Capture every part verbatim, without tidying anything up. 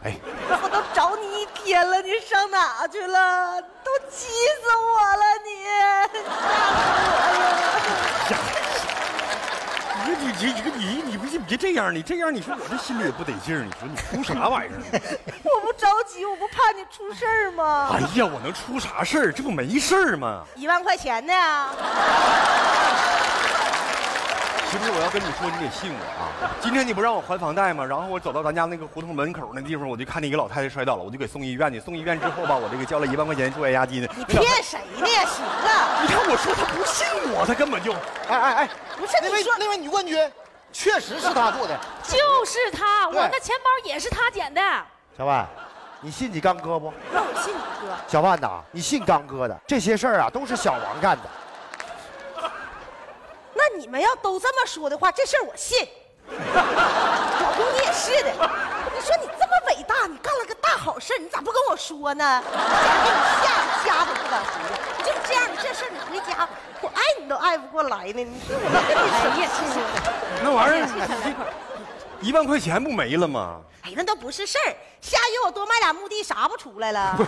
来。 我都找你一天了，你上哪去了？都气死我了，你吓死我了！ 你你你你你你别别这样，你这样你说我这心里也不得劲儿。你说你出啥玩意儿？ 我不着急，我不怕你出事儿吗？ 哎呀，我能出啥事儿？这不没事儿吗？ 一万块钱呢？ 是不是我要跟你说，你得信我啊？今天你不让我还房贷吗？然后我走到咱家那个胡同门口那地方，我就看见一个老太太摔倒了，我就给送医院去。送医院之后吧，我这个交了一万块钱住院押金呢。 你骗谁呢？行了， 你看我说他不信我，他根本就…… 哎哎哎， 不是那位那位女冠军，确实是他做的， 就是他，我的钱包也是他捡的。 小万，你信你刚哥不？ 那我信你哥。 小万呐，你信刚哥的，这些事儿啊都是小王干的。 那你们要都这么说的话，这事儿我信。老公，你也是的。你说你这么伟大，你干了个大好事，你咋不跟我说呢？我家给你吓家都不敢回来。你就这样，你这事儿你回家，我爱你都爱不过来呢。你说我跟你说，你也是。 那玩意儿，一万块钱不没了吗？ 哎，那都不是事儿。下月我多卖俩墓地，啥不出来了？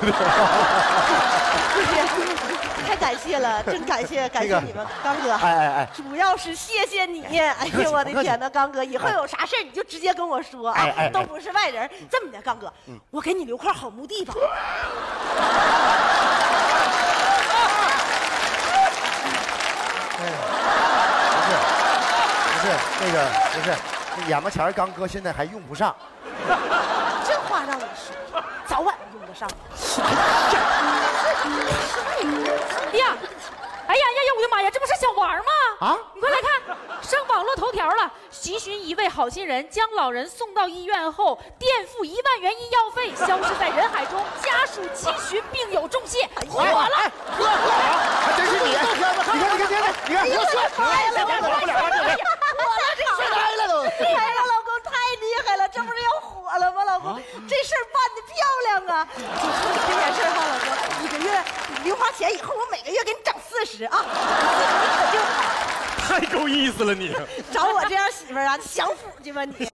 太感谢了，真感谢，感谢你们，刚哥。 哎哎哎， 主要是谢谢你。哎呀，我的天哪，刚哥，以后有啥事儿你就直接跟我说啊，都不是外人。这么的，刚哥，我给你留块好墓地吧。 不是那个，不是那眼巴前刚哥现在还用不上。 这话让我说，早晚用得上。 呀，哎呀呀呀！我的妈呀，这不是小王吗？ 啊！ 你快来看，上网络头条了。习寻一位好心人将老人送到医院后，垫付一万元医药费，消失在人海中，家属期寻病友重谢，火了！ 哥，还真是你！你看，你看，你看，你看，你看， 我说开了， 火了， 火了，这火开了都！ 厉害了，老公太厉害了，这不是要火了吗？老公，这事儿办得漂亮啊！这件事哈，老公，一个月零花钱以后，我每个月给你涨四十啊！ 太够意思了你！ 找我这样媳妇儿啊，享福去吧你！